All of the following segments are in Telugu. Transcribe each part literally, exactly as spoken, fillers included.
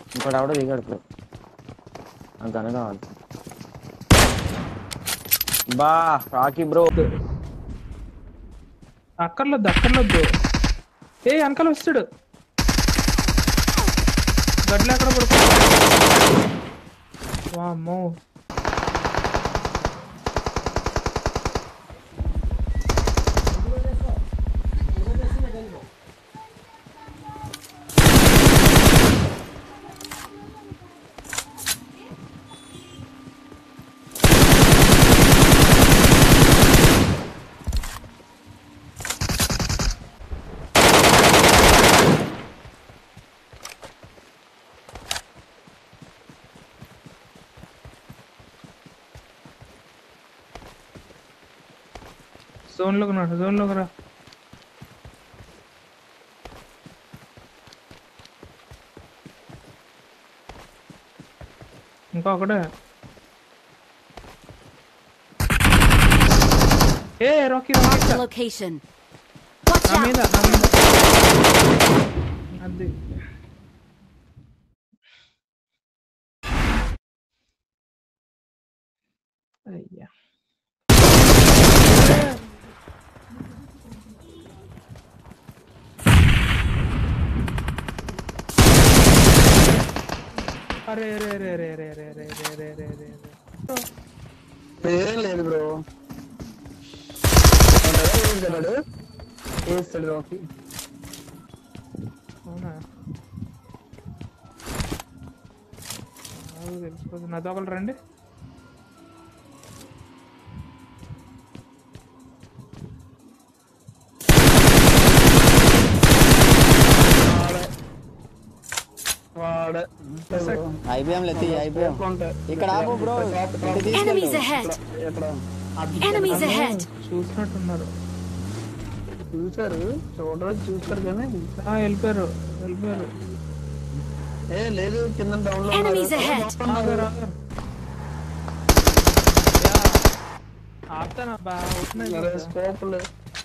ఇంకోటి ఆవిడ దిగాడు ఇప్పుడు. నాకు గన కావాలి. బా రాకీ బ్రో. అక్కర్లొద్దు అక్కర్లొద్దు. ఏ వెనకాల వస్తాడు. గడ్లు ఎక్కడ పడుతుంది. వామ్మో జోన్ లోకి రా జోన్ లోకి రా. ఇంకా ఒకటే. ఏ రాకీ లొకేషన్ నా మీద నా మీద అది. అయ్యా అరే రే రే రే రే రే రే రే రే రే రే ఏం లేదు బ్రో. వేస్తాడు రాకీ. అవునా తెలిసిపోతుంది. నాతో ఒకళ్ళు రండి. ఐబిఎం లెత్తి ఐబిఎం ఇక్కడ ఆపు bro. Enemies ahead enemies ahead చూసినట్టున్నారు. చూసారు చూడరు చూస్తారు కానీ వెళ్ళిపోయారు వెళ్ళిపోయారు. ఏ లేదు కింద డౌన్ లో ఎనిమీస్ అహెడ్ ఆపుతానా బా. స్కోప్ లేదు.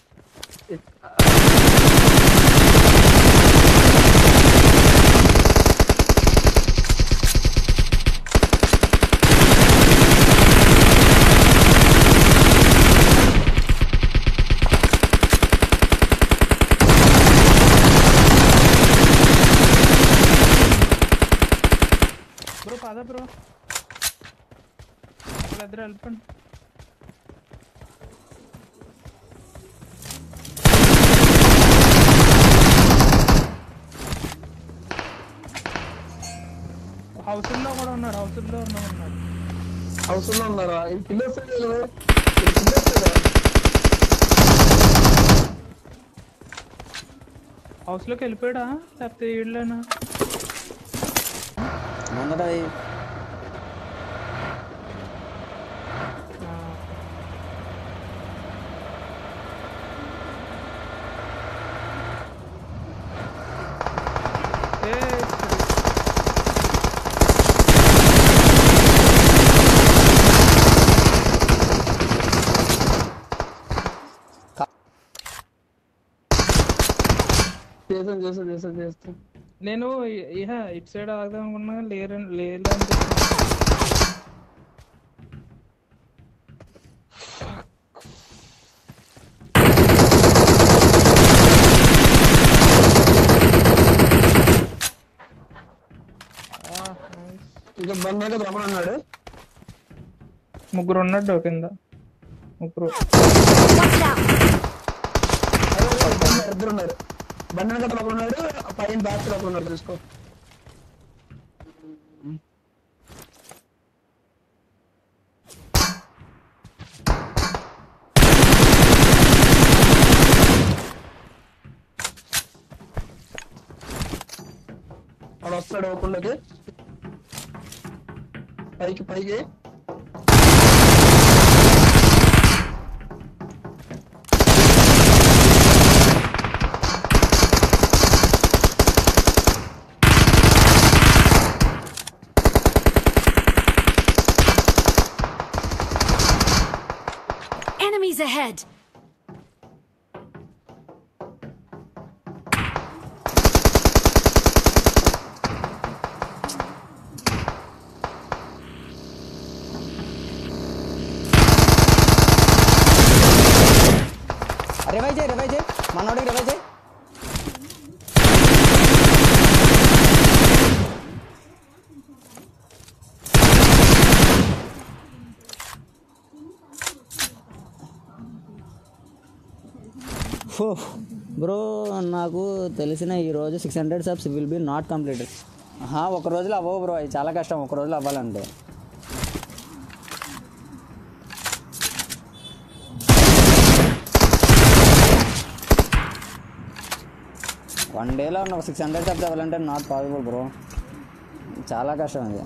బ్రో పద బ్రో వాళ్ళిద్దరు వెళ్ళిపోండి. హౌస్లో కూడా ఉన్నారు. హౌస్లో ఉన్నారు హౌస్ లో ఉన్నారా? పిల్లర్స్ హౌస్ లోకి వెళ్ళిపోయాడా లేకపోతే ఇళ్ళేనా? ముందట చేసాను చేసాను చేసాను చేస్తాను. నేను ఇహ ఇటు సైడ్ ఆగదాం అనుకున్నా. లేరు లేదు. ఇంకా బంద్ మీద రమ్మన్నాడు. ముగ్గురు ఉన్నట్టు కింద ముగ్గురు ఇద్దరు ఉన్నారు. బండి గట్ట లోపల ఉన్నాడు. పైన బ్యాక్ లోపల ఉన్నాడు. చూసుకో. వాడు వస్తాడు ఓపెన్లోకి. పైకి పైకి Enemies ahead! రివైజ్ చేయి రివైజ్ చేయి మనోడికి రివైజ్ చేయి. బ్రో నాకు తెలిసిన ఈరోజు six hundred subs will be not completed. ఒక రోజులో అవ్వవు బ్రో, అది చాలా కష్టం ఒక రోజులో అవ్వాలంటే. వన్ డేలో ఒక సిక్స్ హండ్రెడ్ సబ్స్ అవ్వాలంటే నాట్ పాసిబుల్ బ్రో, చాలా కష్టం అది.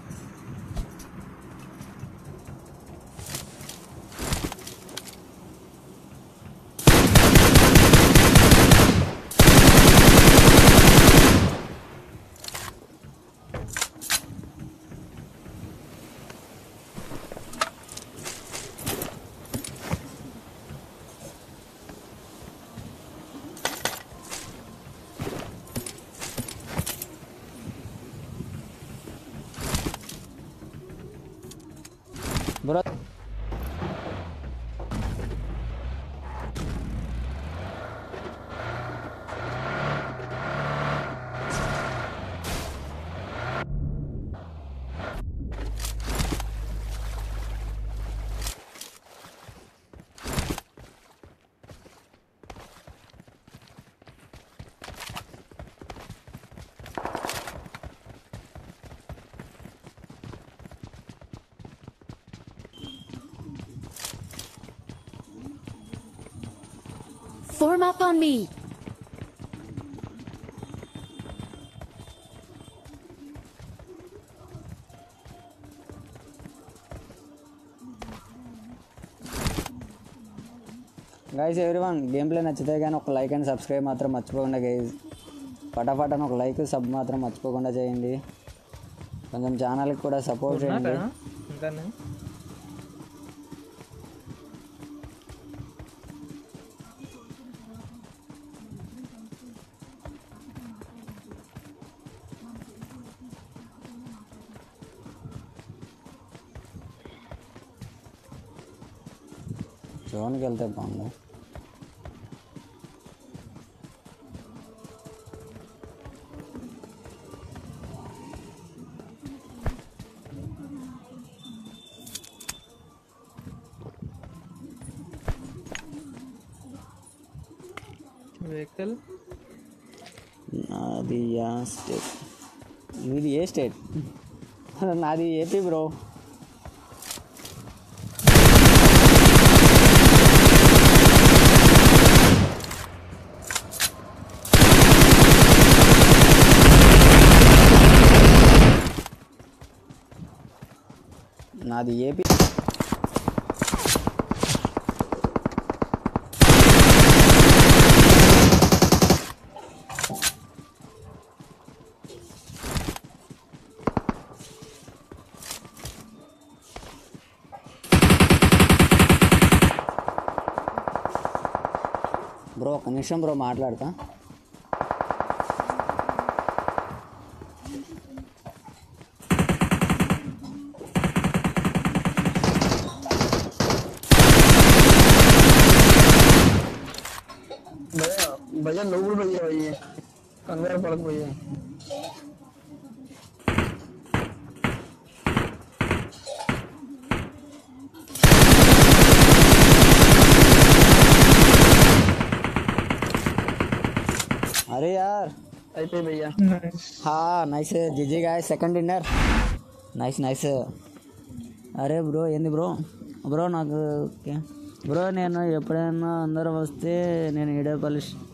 Bro Form up on me. Guys everyone game play నచ్చితే కానీ ఒక లైక్ అండ్ సబ్స్క్రైబ్ మాత్రం మర్చిపోకుండా గైస్. ఫటాఫట్ ఒక లైక్ సబ్ మాత్రం మర్చిపోకుండా చేయండి. కొంచెం ఛానల్కి కూడా సపోర్ట్ చేయండి. జోన్కి వెళ్తే బాగుంది. వెహికల్ నాది యా స్టేట్, మీది ఏ స్టేట్? నాది ఏపీ బ్రో. నాది ఏపీ. బ్రో ఒక నిమిషం బ్రో మాట్లాడతా. भैया लोग भैया भैया कंगार पड़क भैया अरे यार అయితే భయ్యా. Nice GG guy second dinner. Nice nice. అరే బ్రో ఏంది బ్రో బ్రో నాకు బ్రో నేను ఎప్పుడైనా అందరూ వస్తే నేను ఈడే పలిష్